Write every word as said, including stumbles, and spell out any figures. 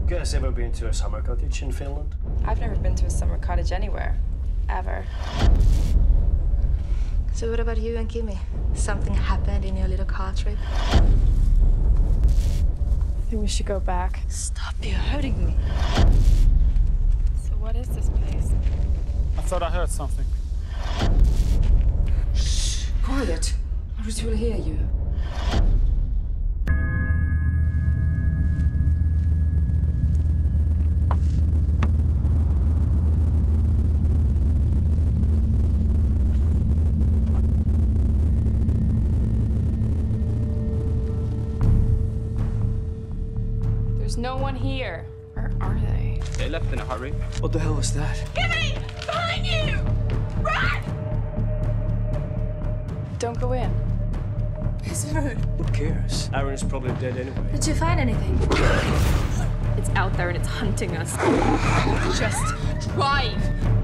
You guys ever been to a summer cottage in Finland? I've never been to a summer cottage anywhere. Ever. So what about you and Kimmy? Something happened in your little car trip? I think we should go back. Stop, you're hurting me. So what is this place? I thought I heard something. Shh, quiet. Others will hear you. There's no one here. Where are they? They left in a hurry. What the hell was that? Kimmy! Behind you! Run! Don't go in. It's rude. Who cares? Aaron's probably dead anyway. Did you find anything? It's out there and it's hunting us. Just drive!